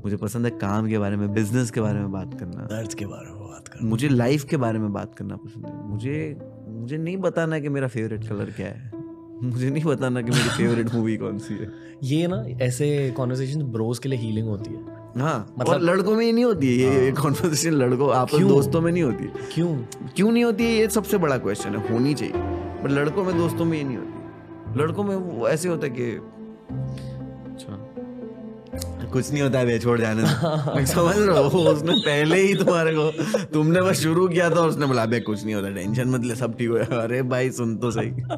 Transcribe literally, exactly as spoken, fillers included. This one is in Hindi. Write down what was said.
मुझे पसंद है काम के बारे में, बिजनेस के बारे में बात करना, दर्द के बारे में बात करना, मुझे लाइफ के बारे में बात करना पसंद है। मुझे मुझे नहीं बताना कि मेरा फेवरेट कलर क्या है, मुझे नहीं बताना कि मेरी फेवरेट मूवी कौन सी है। ये ना ऐसे कॉन्वर्सेशन ब्रोस के लिए हीलिंग होती है। हाँ मतलब- और लड़कों में ये नहीं होती है, ये कॉन्वर्सेशन लड़कों आपस क्यों? दोस्तों में नहीं होती है। क्यों क्यों नहीं होती है, ये सबसे बड़ा क्वेश्चन है। होनी चाहिए, पर लड़कों में दोस्तों में ये नहीं होती। लड़कों में वो ऐसे होता है कि अच्छा कुछ नहीं होता है बे, छोड़ जाने दो। समझ रहे हो, उसने पहले ही तुम्हारे को, तुमने बस शुरू किया था, उसने बोला बे कुछ नहीं होता, टेंशन मत ले, सब ठीक हो। अरे भाई सुन तो सही।